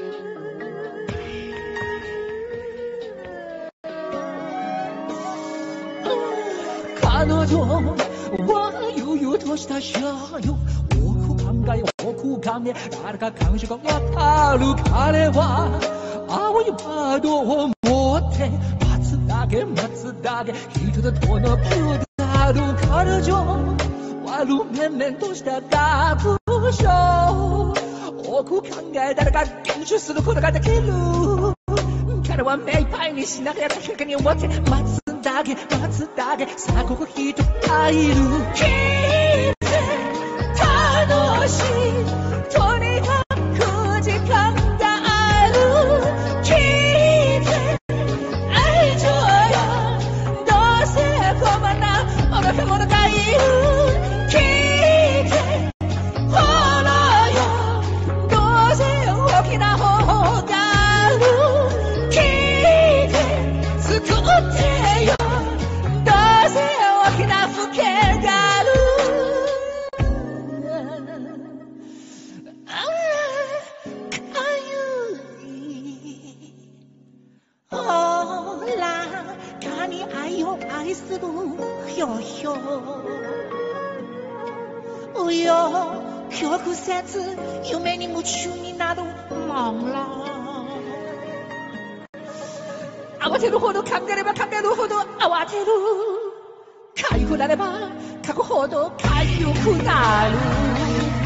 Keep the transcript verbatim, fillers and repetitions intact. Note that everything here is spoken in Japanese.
彼女は悠々とした車両、奥考え奥考え誰か感触がわかる。彼は青い窓を持って待つだけ待つだけ、人とのくだる。彼女はルメンメンとした学章、奥考え誰か練習することができる。彼は目いっぱいにしながら確かに思って待つだけ待つだけ、さあここ人がいる。聞いて楽しいとにかく時間がある。聞いて愛情よ、どうせこまな愚か者がいる。聞いてほらよ、どうせ大きな方がある。聞いて作ってよ、どうせ大きな風景がある。ああ、かゆい。ほら、神愛を愛するよよ。うよ、曲折、夢に夢中になるもんら。慌てるほど考えれば考えるほど慌てる。かゆくなれば書くほどかゆくなる。